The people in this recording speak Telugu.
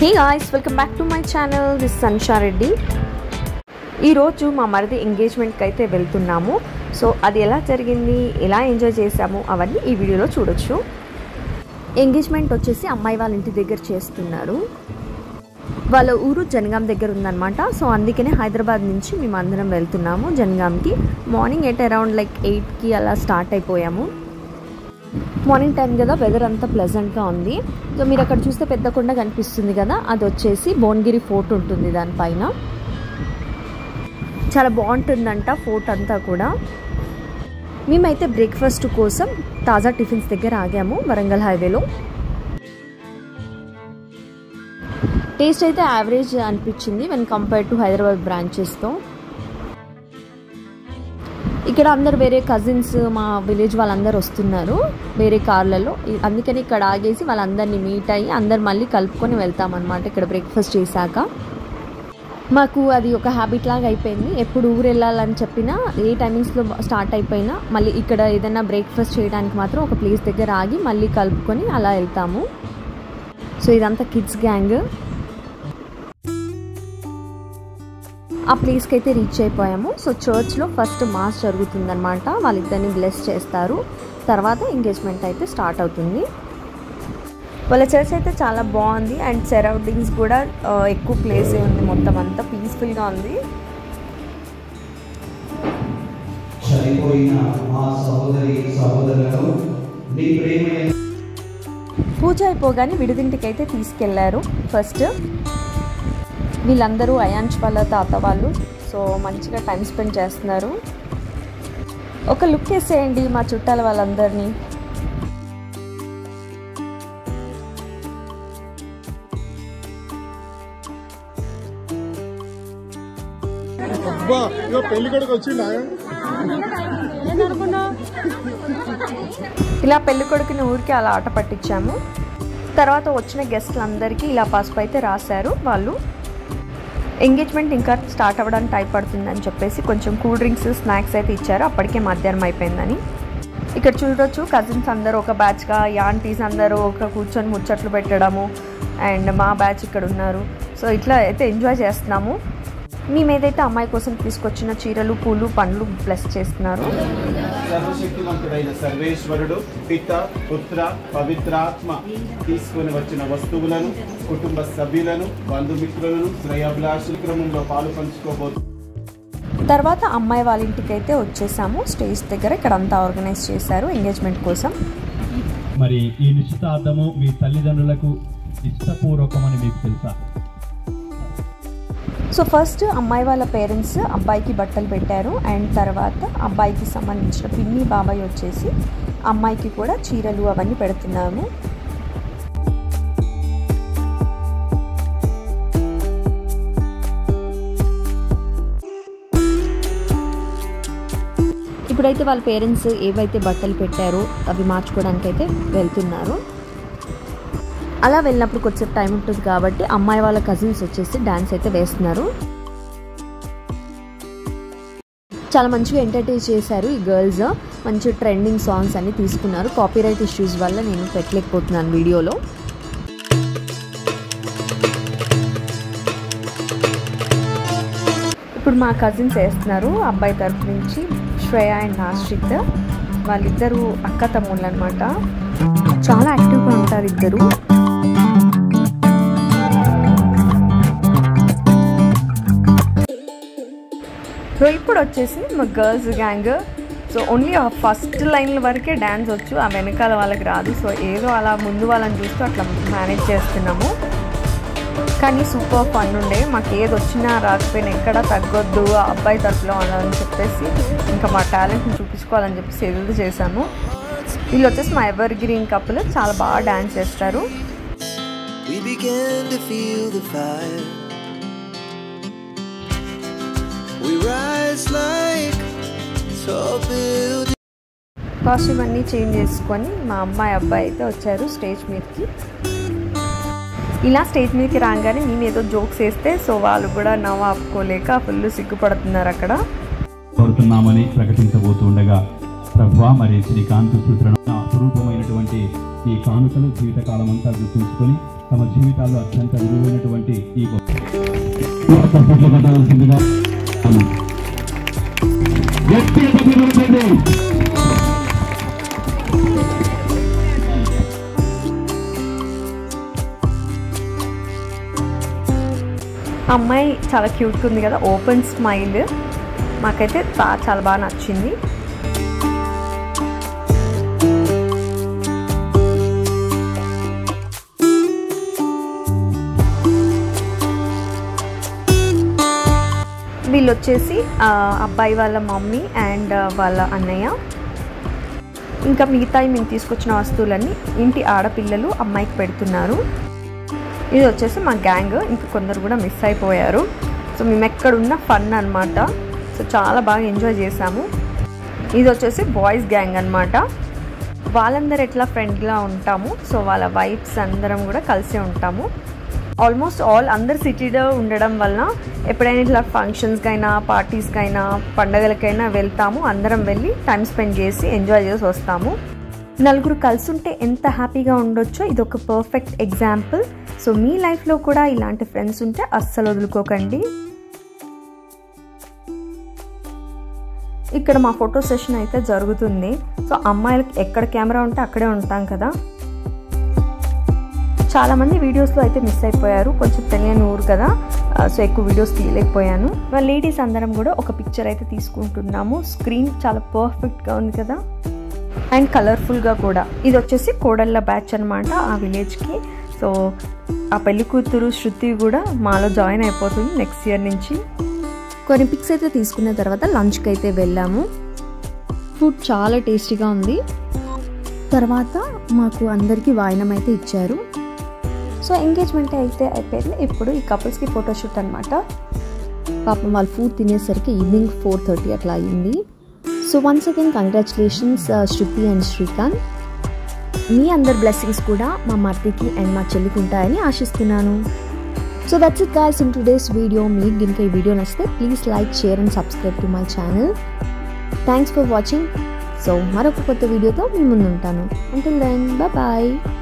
Hey guys, welcome back to my channel. This is Sansha Reddy. ఈ రోజు మా మరిది ఎంగేజ్మెంట్ కి అయితే వెళ్తున్నాము. సో అది ఎలా జరిగింది, ఎలా ఎంజాయ్ చేసాము అవన్నీ ఈ వీడియోలో చూడొచ్చు. ఎంగేజ్మెంట్ వచ్చేసి అమ్మాయి వాళ్ళ ఇంటి దగ్గర చేస్తున్నారు. వాళ్ళ ఊరు జనగాం దగ్గర ఉందన్నమాట. సో అందుకనే హైదరాబాద్ నుంచి మేము అందరం వెళ్తున్నాము జనగాంకి. మార్నింగ్ అరౌండ్ 8కి అలా స్టార్ట్ అయిపోయాము. మార్నింగ్ టైం కదా, వెదర్ అంతా ప్లెజెంట్గా ఉంది. సో మీరు అక్కడ చూస్తే పెద్ద కొండ కనిపిస్తుంది కదా, అది వచ్చేసి భువనగిరి ఫోర్ట్ ఉంటుంది దానిపైన. చాలా బాగుంటుందంట ఫోర్ట్ అంతా కూడా. మేమైతే బ్రేక్ఫాస్ట్ కోసం తాజా టిఫిన్స్ దగ్గర ఆగాము వరంగల్ హైవేలో. టేస్ట్ అయితే యావరేజ్ అనిపించింది వెన్ కంపేర్ టు హైదరాబాద్ బ్రాంచెస్తో. ఇక్కడ అందరు వేరే కజిన్స్, మా విలేజ్ వాళ్ళందరూ వస్తున్నారు వేరే కార్లలో. అందుకని ఇక్కడ ఆగేసి వాళ్ళందరినీ మీట్ అయ్యి అందరు మళ్ళీ కలుపుకొని వెళ్తామన్నమాట ఇక్కడ బ్రేక్ఫాస్ట్ చేశాక. మాకు అది ఒక హ్యాబిట్ లాగా అయిపోయింది. ఎప్పుడు ఊరు వెళ్ళాలని చెప్పినా, ఏ టైమింగ్స్లో స్టార్ట్ అయిపోయినా మళ్ళీ ఇక్కడ ఏదైనా బ్రేక్ఫాస్ట్ చేయడానికి మాత్రం ఒక ప్లేస్ దగ్గర ఆగి మళ్ళీ కలుపుకొని అలా వెళ్తాము. సో ఇదంతా కిడ్స్ గ్యాంగ్. ఆ ప్లేస్కి అయితే రీచ్ అయిపోయాము. సో చర్చ్లో ఫస్ట్ మాస్ జరుగుతుందన్నమాట. వాళ్ళిద్దరిని బ్లెస్ చేస్తారు. తర్వాత ఎంగేజ్మెంట్ అయితే స్టార్ట్ అవుతుంది. వాళ్ళ చర్చ్ అయితే చాలా బాగుంది అండ్ సరౌండింగ్స్ కూడా ఎక్కువ ప్లేసే ఉంది. మొత్తం అంతా పీస్ఫుల్గా ఉంది. పూజ అయిపోగానే విడిదింటికి అయితే తీసుకెళ్లారు. ఫస్ట్ వీళ్ళందరూ అయాన్ష్ వాళ్ళ తాత వాళ్ళు. సో మంచిగా టైం స్పెండ్ చేస్తున్నారు. ఒక లుక్ వేసేయండి మా చుట్టాల వాళ్ళందరినీ. ఇలా పెళ్లి కొడుకుని ఊరికి అలా ఆట పట్టించాము. తర్వాత వచ్చిన గెస్ట్లందరికీ ఇలా పసుపు అయితే రాశారు వాళ్ళు. ఎంగేజ్మెంట్ ఇంకా స్టార్ట్ అవ్వడానికి టైం పడుతుందని చెప్పేసి కొంచెం కూల్ డ్రింక్స్, స్నాక్స్ అయితే ఇచ్చారు. అప్పటికే మధ్యాహ్నం అయిపోయిందని. ఇక్కడ చూడొచ్చు కజిన్స్ అందరూ ఒక బ్యాచ్గా, యాంటీస్ అందరూ ఒక కూర్చొని ముచ్చట్లు పెట్టడము. అండ్ మా బ్యాచ్ ఇక్కడ ఉన్నారు. సో ఇట్లా అయితే ఎంజాయ్ చేస్తున్నాము. మేమేదైతే అమ్మాయి కోసం తీసుకొచ్చిన చీరలు, పూలు, పండ్లు బ్లెస్ చేస్తున్నారు. సర్వశక్తివంతుడైన సర్వేశ్వరుడు పిత, పుత్ర, పవిత్రాత్మ తీసుకొని వచ్చిన వస్తువులను, కుటుంబ సభ్యులను, బంధుమిత్రులను శ్రేయాభిలాషుల క్రమంలో పాలు పంచుకోబోతు. తర్వాత అమ్మాయి వాళ్ళ ఇంటికి అయితే వచ్చేసాము. స్టేజ్ దగ్గర ఇక్కడ అంతా ఆర్గనైజ్ చేశారు ఎంగేజ్మెంట్ కోసం. మరి ఈ నిశ్చితార్థము మీ తల్లిదండ్రులకు ఇష్టపూర్వకమని మీకు తెలుసా? సో ఫస్ట్ అమ్మాయి వాళ్ళ పేరెంట్స్ అబ్బాయికి బట్టలు పెట్టారు. అండ్ తర్వాత అబ్బాయికి సంబంధించిన పిన్ని, బాబాయ్ వచ్చేసి అమ్మాయికి కూడా చీరలు అవన్నీ పెడుతున్నాము. ఇప్పుడైతే వాళ్ళ పేరెంట్స్ ఏవైతే బట్టలు పెట్టారో అవి మార్చుకోవడానికి అయితే వెళ్తున్నారు. అలా వెళ్ళినప్పుడు కొంచెం టైం ఉంటుంది కాబట్టి అమ్మాయి వాళ్ళ కజిన్స్ వచ్చేసి డాన్స్ అయితే వేస్తున్నారు. చాలా మంచిగా ఎంటర్టైన్ చేశారు ఈ గర్ల్స్. మంచి ట్రెండింగ్ సాంగ్స్ అన్ని తీసుకున్నారు. కాపీరైట్ ఇష్యూస్ వల్ల నేను పెట్టలేకపోతున్నాను వీడియోలో. ఇప్పుడు మా కజిన్స్ వేస్తున్నారు. అబ్బాయి తరఫు నుంచి శ్రేయ అండ్ ఆశ్రిత్. వాళ్ళిద్దరూ అక్క తమ్ముళ్ళు అనమాట. చాలా యాక్టివ్గా ఉంటారు ఇద్దరు. సో ఇప్పుడు వచ్చేసి మా గర్ల్స్ గ్యాంగ్. సో ఓన్లీ ఆ ఫస్ట్ లైన్ల వరకే డ్యాన్స్ వచ్చు, ఆ వెనకాల వాళ్ళకి రాదు. సో ఏదో అలా ముందు వాళ్ళని చూస్తూ అట్లా మేనేజ్ చేస్తున్నాము. కానీ సూపర్ ఫన్ ఉండే. మాకు ఏది వచ్చినా రాకపోయినా ఎక్కడ తగ్గొద్దు ఆ అబ్బాయి తరఫులో అని చెప్పేసి ఇంకా మా టాలెంట్ని చూపించుకోవాలని చెప్పేసి ఏదో చేశాము. వీళ్ళు వచ్చేసి మా ఎవర్ గ్రీన్ కపుల్. చాలా బాగా డ్యాన్స్ చేస్తారు. కాస్ట్యూమ్ అన్నీ చేంజ్ చేసుకొని మా అమ్మాయి, అబ్బాయి అయితే వచ్చారు స్టేజ్ మీదకి. ఇలా స్టేజ్ మీదకి రాగానే మేము ఏదో జోక్స్ వేస్తే సో వాళ్ళు కూడా నవ్వు ఆపుకోలేక ఫుల్ సిగ్గుపడుతున్నారు అక్కడ. కోరుతున్నామని ప్రకటించబోతుండగా ప్రభువా మరి శ్రీకాంత్ సూత్రణ అపురూపమైనటువంటి ఈ కానుకలు జీవితకాలం అంతా గుర్తుంచుకొని తమ జీవితాల్లో అత్యంత విలువైనటువంటి ఈ అమ్మాయి చాలా క్యూట్గా ఉంది కదా, ఓపెన్ స్మైల్. మాకైతే చాలా బాగా నచ్చింది. వీళ్ళు వచ్చేసి అబ్బాయి వాళ్ళ మమ్మీ అండ్ వాళ్ళ అన్నయ్య. ఇంకా మిగతాయి మేము తీసుకొచ్చిన వస్తువులన్నీ ఇంటి ఆడపిల్లలు అమ్మాయికి పెడుతున్నారు. ఇది వచ్చేసి మా గ్యాంగ్, ఇంకా కొందరు కూడా మిస్ అయిపోయారు. సో మేము ఎక్కడున్న ఫన్ అనమాట. సో చాలా బాగా ఎంజాయ్ చేసాము. ఇది వచ్చేసి బాయ్స్ గ్యాంగ్ అనమాట. వాళ్ళందరూ ఎట్లా ఫ్రెండ్గా ఉంటాము, సో వాళ్ళ వైఫ్స్ అందరం కూడా కలిసే ఉంటాము. ఆల్మోస్ట్ అందరు సిటీలో ఉండడం వలన ఎప్పుడైనా ఇట్లా ఫంక్షన్స్కైనా పార్టీస్కైనా పండగలకైనా వెళ్తాము. అందరం వెళ్ళి టైం స్పెండ్ చేసి ఎంజాయ్ చేసి వస్తాము. నలుగురు కలిసి ఉంటే ఎంత హ్యాపీగా ఉండొచ్చో ఇది ఒక పర్ఫెక్ట్ ఎగ్జాంపుల్. సో మీ లైఫ్లో కూడా ఇలాంటి ఫ్రెండ్స్ ఉంటే అస్సలు వదులుకోకండి. ఇక్కడ మా ఫోటో సెషన్ అయితే జరుగుతుంది. సో అమ్మాయిలకి ఎక్కడ కెమెరా ఉంటే అక్కడే ఉంటాం కదా. చాలామంది వీడియోస్లో అయితే మిస్ అయిపోయారు, కొంచెం తెలియని ఊరు కదా, సో ఎక్కువ వీడియోస్ తీయలేకపోయాను. లేడీస్ అందరం కూడా ఒక పిక్చర్ అయితే తీసుకుంటున్నాము. స్క్రీన్ చాలా పర్ఫెక్ట్గా ఉంది కదా, అండ్ కలర్ఫుల్గా కూడా. ఇది వచ్చేసి కోడళ్ళ బ్యాచ్ అనమాట ఆ విలేజ్కి. సో ఆ పెళ్లి కూతురు శృతి కూడా మాలో జాయిన్ అయిపోతుంది నెక్స్ట్ ఇయర్ నుంచి. కొన్ని పిక్స్ అయితే తీసుకున్న తర్వాత లంచ్కి అయితే వెళ్ళాము. ఫుడ్ చాలా టేస్టీగా ఉంది. తర్వాత మాకు అందరికీ వాయినం అయితే ఇచ్చారు. సో ఎంగేజ్మెంట్ అయితే అయిపోయింది. ఇప్పుడు ఈ కపుల్స్కి ఫోటోషూట్ అనమాట. పాపం వాళ్ళు ఫుడ్ తినేసరికి ఈవినింగ్ 4:30 అట్లా అయింది. So once again congratulations Shruti and Srikanth. మీ అందరి బ్లెస్సింగ్స్ కూడా మా మర్తికి అండ్ మా చెల్లికి ఉంటాయని ఆశిస్తున్నాను. So that's it guys in today's video. మీకు కనుక ఈ వీడియో నచ్చితే please like, share and subscribe to my channel. Thanks for watching. So మరొక కొత్త వీడియోతో మీ ముందు ఉంటాను. Until then bye.